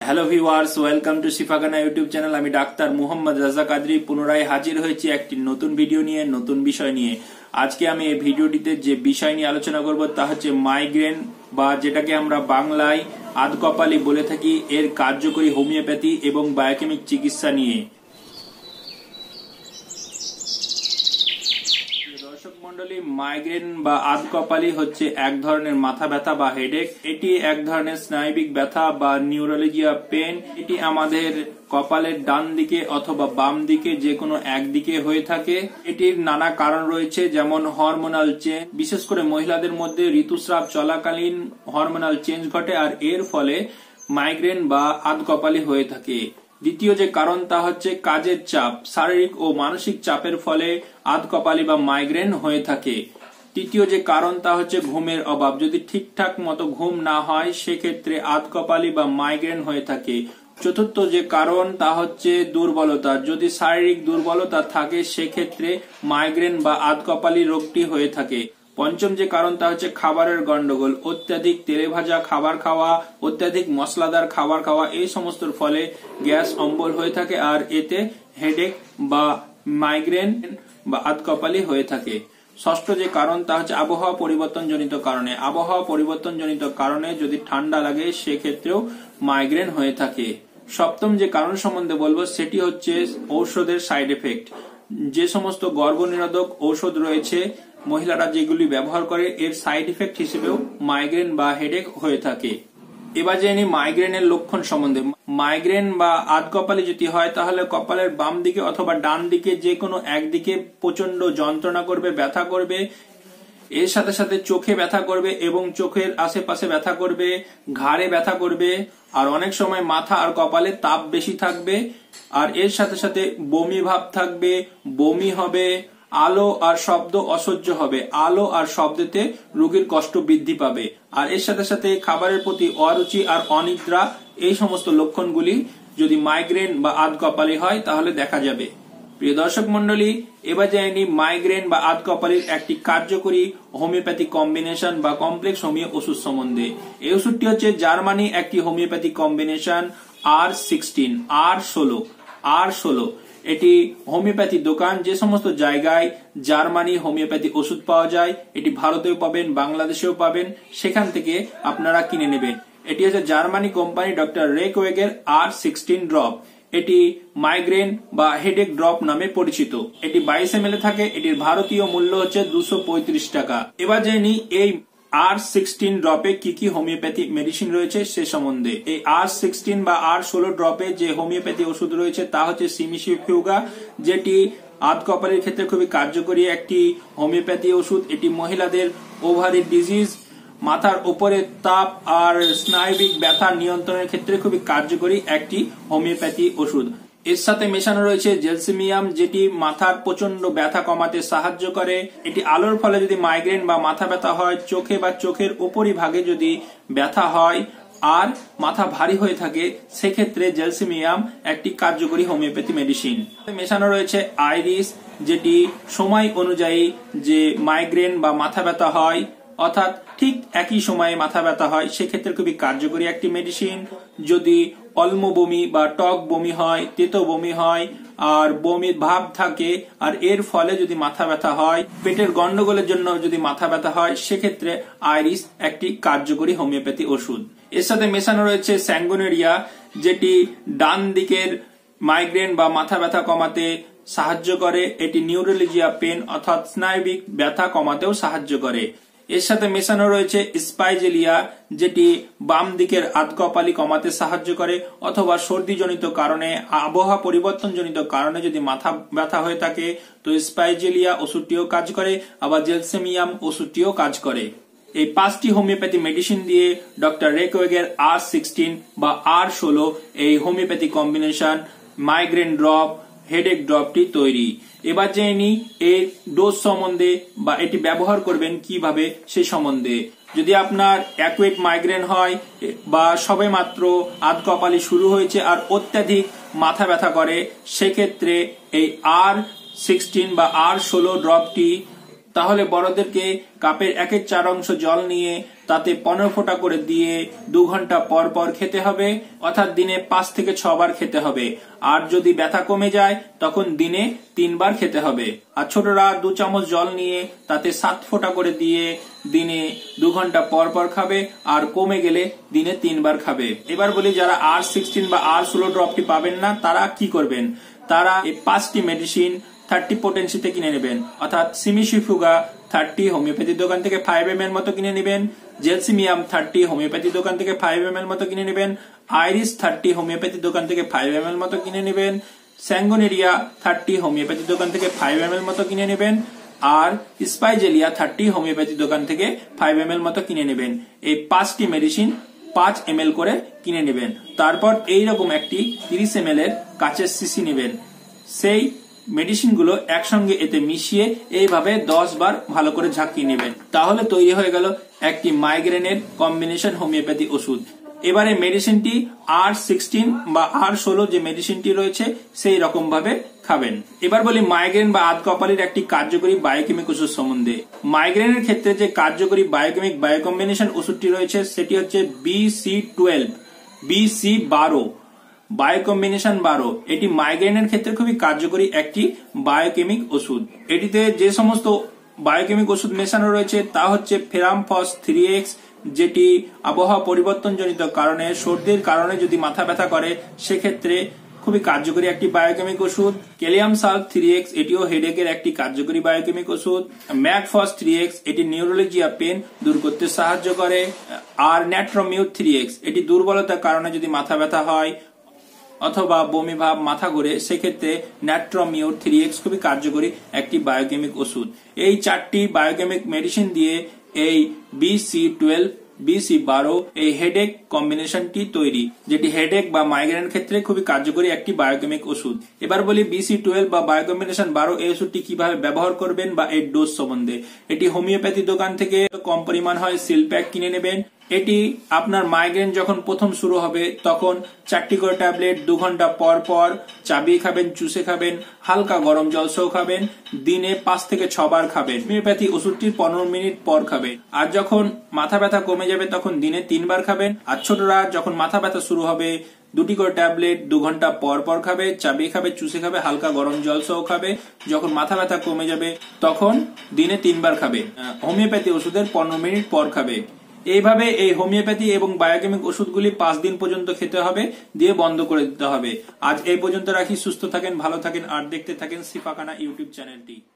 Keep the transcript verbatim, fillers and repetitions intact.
Hello viewers, welcome to Shifakhana YouTube channel. আমি ডাক্তার মোহাম্মদ রাজা কাদরি পুনরায় হাজির হয়েছি একটি নতুন ভিডিও নিয়ে, নতুন বিষয় নিয়ে। আজকে আমি এই ভিডিওটিতে যে বিষয় নিয়ে আলোচনা করব তা হচ্ছে মাইগ্রেন, বা যেটাকে আমরা বাংলায় আধকপালি বলে থাকি, এর কার্যকরী হোমিওপ্যাথি এবং বায়োকেমিক চিকিৎসা নিয়ে। দর্শক মন্ডলী, মাইগ্রেন বা আধকপালি হচ্ছে এক ধরনের মাথা ব্যথা বা হেডেক। এটি এক ধরনের স্নায়বিক ব্যথা বা নিউরোলজিয়া পেন। এটি আমাদের কপালের ডান দিকে অথবা বাম দিকে যে কোনো একদিকে হয়ে থাকে। এটির নানা কারণ রয়েছে, যেমন হরমোনাল চেঞ্জ, বিশেষ করে মহিলাদের মধ্যে ঋতুস্রাব চলাকালীন হরমোনাল চেঞ্জ ঘটে, আর এর ফলে মাইগ্রেন বা আধকপালি হয়ে থাকে। দ্বিতীয় যে কারণ তা হচ্ছে কাজের চাপ, শারীরিক ও মানসিক চাপের ফলে আধকপালি বা মাইগ্রেন হয়ে থাকে। তৃতীয় যে কারণ তা হচ্ছে ঘুমের অভাব, যদি ঠিকঠাক মতো ঘুম না হয় সেক্ষেত্রে আধকপালি বা মাইগ্রেন হয়ে থাকে। চতুর্থ যে কারণ তা হচ্ছে দুর্বলতা, যদি শারীরিক দুর্বলতা থাকে সেক্ষেত্রে মাইগ্রেন বা আধকপালি রোগটি হয়ে থাকে। পঞ্চম যে কারণ তা হচ্ছে খাবারের গন্ডগোল, অত্যাধিক তেলে ভাজা খাবার খাওয়া, অত্যাধিক মশলাদার খাবার খাওয়া, এই সমস্তর ফলে গ্যাস অম্বল হয়ে থাকে, আর এতে হেডেক বা মাইগ্রেন বা আধকপালি হয়ে থাকে। ষষ্ঠ যে কারণ তা হচ্ছে আবহাওয়া পরিবর্তন জনিত কারণে, আবহাওয়া পরিবর্তন জনিত কারণে যদি ঠান্ডা লাগে সেক্ষেত্রেও মাইগ্রেন হয়ে থাকে। সপ্তম যে কারণ সম্বন্ধে বলবো সেটি হচ্ছে ঔষধের সাইড এফেক্ট। যে সমস্ত গর্ভনিরোধক ঔষধ রয়েছে মহিলারা যেগুলি ব্যবহার করে, এর সাইড এফেক্ট হিসেবেও মাইগ্রেন বা হেডেক হয়ে থাকে। এবার জেনে মাইগ্রেনের লক্ষণ সম্বন্ধে। মাইগ্রেন বা আধকপালি যদি হয় তাহলে কপালের বাম দিকে অথবা ডান দিকে যে কোনো একদিকে প্রচন্ড যন্ত্রণা করবে, ব্যথা করবে। এর সাথে সাথে চোখে ব্যথা করবে এবং চোখের আশেপাশে ব্যথা করবে, ঘাড়ে ব্যথা করবে, আর অনেক সময় মাথা আর কপালে তাপ বেশি থাকবে, আর এর সাথে সাথে বমি ভাব থাকবে, বমি হবে, আলো আর শব্দ অসহ্য হবে, আলো আর শব্দতে রোগীর কষ্ট বৃদ্ধি পাবে, আর এর সাথে সাথে খাবারের প্রতি অরুচি আর অনিদ্রা, এই সমস্ত লক্ষণগুলি যদি মাইগ্রেন বা আধকপালি হয় তাহলে দেখা যাবে। প্রিয় দর্শক মন্ডলী, এবার জানি মাইগ্রেন বা আধকপালির একটি কার্যকরী হোমিওপ্যাথি কম্বিনেশন বা কমপ্লেক্স হোমিও ওষুধ সম্বন্ধে। এই ওষুধটি হচ্ছে জার্মানি একটি হোমিওপ্যাথি কম্বিনেশন আর সিক্সটিন আর ষোলো আর ষোলো এটি হোমিওপ্যাথি দোকান, যে সমস্ত জায়গায় জার্মানি হোমিওপ্যাথি ওষুধ পাওয়া যায়, এটি ভারতেও পাবেন, বাংলাদেশেও পাবেন, সেখান থেকে আপনারা কিনে নেবেন। এটি হচ্ছে জার্মানি কোম্পানি ডক্টর রেকওয়েগের আর সিক্সটিন ড্রপ। এটি মাইগ্রেন বা হেডেক ড্রপ নামে পরিচিত। এটি বাইশ এম এল থাকে। এটির ভারতীয় মূল্য হচ্ছে দুশো পঁয়ত্রিশ টাকা। এবার জেনে এই আর সিক্সটিন ড্রপে কি কি হোমিওপ্যাথি মেডিসিন রয়েছে সে সম্বন্ধে। এই আর সিক্সটিন বা আর ষোলো ড্রপে যে হোমিওপ্যাথি ওষুধ রয়েছে তা হচ্ছে সিমিসিফিউগা, যেটি আধকপালির ক্ষেত্রে খুবই কার্যকরী একটি হোমিওপ্যাথি ওষুধ। এটি মহিলাদের ওভারি ডিজিজ, মাথার উপরে তাপ আর স্নায়বিক ব্যথা নিয়ন্ত্রণের ক্ষেত্রে খুবই কার্যকরী একটি হোমিওপ্যাথি ওষুধ। এর সাথে মেশানো রয়েছে জেলসিমিয়াম, যেটি মাথার প্রচন্ড ব্যথা কমাতে সাহায্য করে। এটি আলোর ফলে যদি মাইগ্রেন বা মাথা ব্যথা হয়, চোখে বা চোখের উপরিভাগে যদি ব্যথা হয় আর মাথা ভারী হয়ে থাকে, সেক্ষেত্রে জেলসিমিয়াম একটি কার্যকরী হোমিওপ্যাথি মেডিসিন। মেশানো রয়েছে আইরিস, যেটি সময় অনুযায়ী যে মাইগ্রেন বা মাথা ব্যথা হয়, অর্থাৎ ঠিক একই সময়ে মাথা ব্যথা হয়, সেক্ষেত্রে খুবই কার্যকরী একটি মেডিসিন। যদি অল্প বমি বা টক বমি হয়, তেতো বমি হয়, আর বমির ভাব থাকে, আর এর ফলে যদি মাথা ব্যথা হয়, পেটের গন্ডগোলের জন্য যদি মাথা ব্যথা হয়, সেক্ষেত্রে আইরিস একটি কার্যকরী হোমিওপ্যাথি ওষুধ। এর সাথে মেশানো রয়েছে স্যাঙ্গুনেরিয়া, যেটি ডান দিকের মাইগ্রেন বা মাথা ব্যথা কমাতে সাহায্য করে। এটি নিউরোলজিয়া পেন অর্থাৎ স্নায়বিক ব্যথা কমাতেও সাহায্য করে। এর সাথে মেশানো রয়েছে স্পাইজেলিয়া, যেটি বাম দিকের আধকপালি কমাতে সাহায্য করে, অথবা সর্দি জনিত কারণে, আবহাওয়া পরিবর্তন জনিত কারণে যদি মাথা ব্যথা হয়ে থাকে তো স্পাইজেলিয়া ওষুধটিও কাজ করে, আবার জেলসিমিয়াম ওষুধটিও কাজ করে। এই পাঁচটি হোমিওপ্যাথি মেডিসিন দিয়ে ডক্টর রেকওয়েগের আর সিক্সটিন বা আর ষোলো এই homeopathy combination migraine drop, headache ড্রপটি তৈরি। এবার জেনে নিই এর ডোজ সম্বন্ধে বা এটি ব্যবহার করবেন কিভাবে সে সম্বন্ধে। যদি আপনার অ্যাকুয়েট মাইগ্রেন হয় বা সবে মাত্র আধকপালি শুরু হয়েছে আর অত্যাধিক মাথা ব্যথা করে, সেক্ষেত্রে এই আর সিক্সটিন বা আর ষোলো ড্রপটি তাহলে বড়দেরকে কাপের একের চার অংশ জল নিয়ে তাতে পনেরো ফোঁটা করে দিয়ে দু ঘন্টা পর পর খেতে হবে, অর্থাৎ দিনে পাঁচ থেকে ছ বার খেতে হবে। আর যদি ব্যথা কমে যায় তখন দিনে তিনবার খেতে হবে। আর ছোটরা দু চামচ জল নিয়ে তাতে সাত ফোঁটা করে দিয়ে দিনে দু ঘন্টা পর পর খাবে, আর কমে গেলে দিনে তিনবার খাবে। এবার বলি যারা আর সিক্সটিন বা আর ষোলো ড্রপটি পাবেন না তারা কি করবেন। তারা এই পাঁচটি মেডিসিন থার্টি পোটেন্সিতে কিনে নেবেন, অর্থাৎ সিমিসিফুগা থার্টি হোমিওপ্যাথি দোকান থেকে ফাইভ এম এল মতো কিনে নেবেন, জেলসিমিয়াম থার্টি হোমিওপ্যাথি দোকান থেকে ফাইভ এম এল মতো কিনে নেবেন, আইরিস থার্টি হোমিওপ্যাথি দোকান থেকে ফাইভ এম এল মতো কিনে নেবেন, স্যাঙ্গোনেরিয়া থার্টি হোমিওপ্যাথি দোকান থেকে ফাইভ এম এল মতো কিনে নেবেন, আর স্পাইজেলিয়া থার্টি হোমিওপ্যাথি দোকান থেকে ফাইভ এম এল মতো কিনে নেবেন। এই পাঁচটি মেডিসিন পাঁচ এম এল করে কিনে নেবেন। তারপর এইরকম একটি তিরিশ এম এল এর কাচের শিশি নেবেন, সেই মেডিসিনগুলো একসঙ্গে এতে মিশিয়ে এইভাবে দশ বার ভালো করে ঝাঁকিয়ে নেবেন। তাহলে তৈরি হয়ে গেল একটি মাইগ্রেনের কম্বিনেশন হোমিওপ্যাথি ওষুধ। এবারে মেডিসিনটি আর সিক্সটিন বা আর ষোলো যে মেডিসিনটি রয়েছে সেই রকম ভাবে খাবেন। এবার বলি মাইগ্রেন বা আধকপালির একটি কার্যকরী বায়োকেমিক ওষুধ সম্বন্ধে। মাইগ্রেনের ক্ষেত্রে যে কার্যকরী বায়োকেমিক বায়োকম্বিনেশন ওষুধটি রয়েছে সেটি হচ্ছে B C twelve B C বারো বায়োকম্বিনেশন বারো। এটি মাইগ্রেনের ক্ষেত্রে খুবই কার্যকরী একটি বায়োকেমিক ওষুধ। এটিতে যে সমস্ত বায়োকেমিক ওষুধ মেশানো রয়েছে তা হচ্ছে ফেরামফস থ্রি এক্স, যেটি আবহাওয়া পরিবর্তনজনিত কারণে সর্দির কারণে যদি মাথা ব্যথা করে সেক্ষেত্রে খুবই কার্যকরী একটি বায়োকেমিক ওষুধ। ক্যালিয়াম সাল্ফ থ্রি এক্স এটিও হেডেকের একটি কার্যকরী বায়োকেমিক ওষুধ। ম্যাকফস থ্রি এক্স এটি নিউরোলজিয়া পেন দূর করতে সাহায্য করে। আর ন্যাট্রোমিউট থ্রি এক্স এটি দুর্বলতার কারণে যদি মাথা ব্যথা হয় অথবা বমি ভাব, মাথা ঘুরে, সেক্ষেত্রে ন্যাট্রোমিউট থ্রি এক্স খুবই কার্যকরী একটি বায়োকেমিক ওষুধ। এই চারটি বায়োকেমিক মেডিসিন দিয়ে এই B C twelve B C বারো এই হেডেক কম্বিনেশনটি তৈরি, যেটি হেডেক বা মাইগ্রেনের ক্ষেত্রে খুবই কার্যকরী একটি বায়োকেমিক ওষুধ। এবার বলি বি সি টুয়েলভ বা বায়োকম্বিনেশন বারো এই ওষুধটি কিভাবে ব্যবহার করবেন বা এর ডোজ সম্বন্ধে। এটি হোমিওপ্যাথি দোকান থেকে কম পরিমাণ হয় সিল প্যাক কিনে নেবেন। এটি আপনার মাইগ্রেন যখন প্রথম শুরু হবে তখন চারটি করে ট্যাবলেট দু ঘন্টা পর পর চাবিয়ে খাবেন, চুষে খাবেন, হালকা গরম জল সহ খাবেন, দিনে পাঁচ থেকে ছ বার খাবেন। হোমিওপ্যাথি ওষুধটির পনেরো মিনিট পর খাবেন। আর যখন মাথা ব্যথা কমে যাবে তখন দিনে তিনবার খাবেন। আর ছোটরা যখন মাথা ব্যথা শুরু হবে দুটি করে ট্যাবলেট দু ঘন্টা পর পর খাবে, চাবিয়ে খাবে, চুষে খাবে, হালকা গরম জল সহ খাবে। যখন মাথা ব্যথা কমে যাবে তখন দিনে তিনবার খাবে। হোমিওপ্যাথি ওষুধের পনেরো মিনিট পর খাবে। এইভাবে এই হোমিওপ্যাথি এবং বায়োকেমিক ওষুধগুলি পাঁচ দিন পর্যন্ত খেতে হবে, দিয়ে বন্ধ করে দিতে হবে। আজ এই পর্যন্ত রাখি। সুস্থ থাকেন, ভালো থাকেন আর দেখতে থাকেন সিফাখানা ইউটিউব চ্যানেলটি।